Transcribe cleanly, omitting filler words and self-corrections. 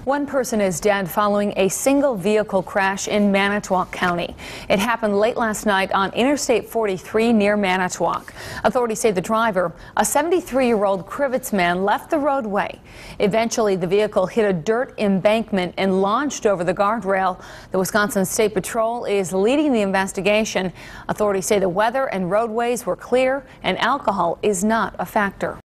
One person is dead following a single vehicle crash in Manitowoc County. It happened late last night on Interstate 43 near Manitowoc. Authorities say the driver, a 73-year-old Crivets man, left the roadway. Eventually, the vehicle hit a dirt embankment and launched over the guardrail. The Wisconsin State Patrol is leading the investigation. Authorities say the weather and roadways were clear and alcohol is not a factor.